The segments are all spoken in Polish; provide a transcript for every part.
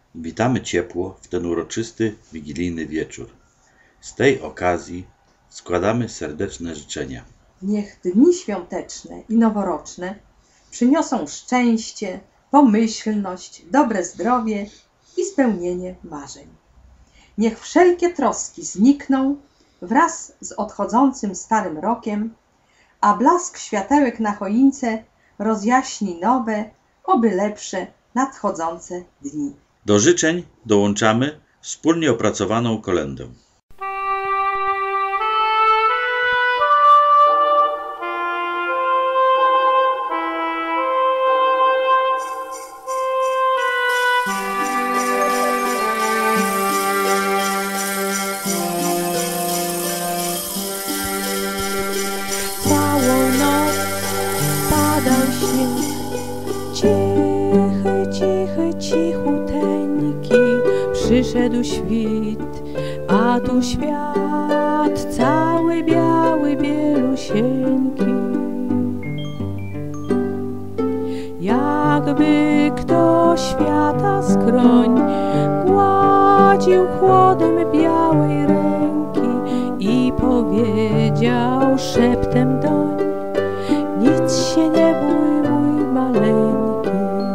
Witamy ciepło w ten uroczysty, wigilijny wieczór. Z tej okazji składamy serdeczne życzenia. Niech dni świąteczne i noworoczne przyniosą szczęście, pomyślność, dobre zdrowie i spełnienie marzeń. Niech wszelkie troski znikną wraz z odchodzącym starym rokiem, a blask światełek na choince rozjaśni nowe, oby lepsze, nadchodzące dni. Do życzeń dołączamy wspólnie opracowaną kolędę. Całą noc padał śnieg, cichy, cichy, cichuteńki. Przyszedł świt, a tu świat cały biały, bielusieńki. Jakby kto świata skroń gładził chłodem białej ręki i powiedział szeptem doń: nic się nie bój, mój maleńki.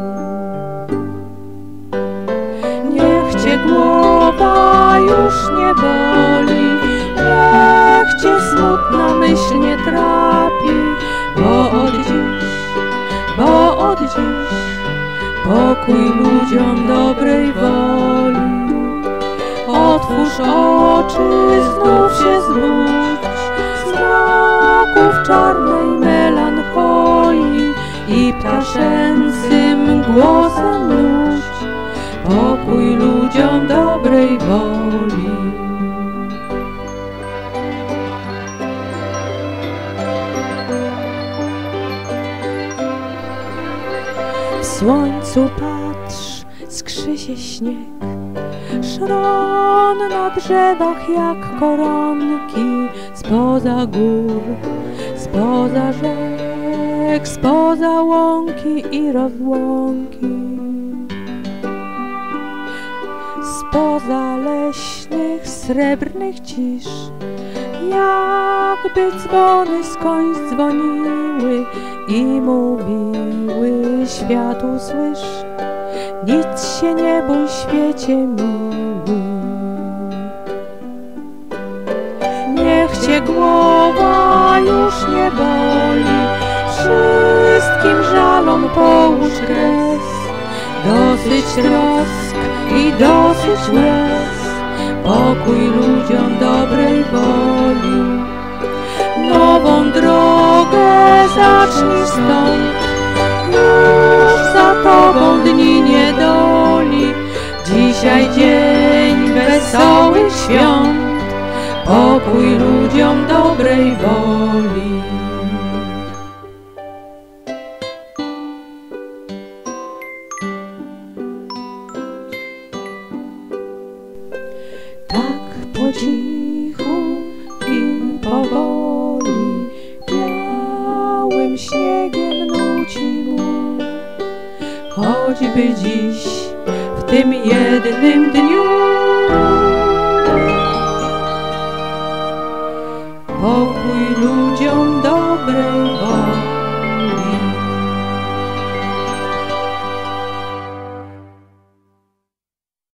Niech cię głowa już nie boli, niech cię smutna myśl nie trapi, bo od dziś pokój ludziom dobrej woli. Otwórz oczy, znów się zbudź z mroków czarnej melancholii i ptaszęcym głosem nuć pokój ludziom dobrej woli. W słońcu patrz, skrzy się śnieg, szron na drzewach jak koronki, spoza gór, spoza rzek, spoza łąki i rozłąki, spoza leśnych, srebrnych cisz, jakby dzwony skądś dzwoniły i mówiły światu: słysz, nic się nie bój, świecie miły. Niech cię głowa już nie boli, wszystkim żalom połóż kres. Dosyć trosk i dosyć łez, pokój ludziom dobrej woli. Nową drogę zacznij stąd, już za tobą dni niedoli. Dzisiaj dzień wesołych świąt, pokój ludziom dobrej woli. Tak po cichu i powoli białym śniegiem nuci mu, choćby dziś w tym jednym dniu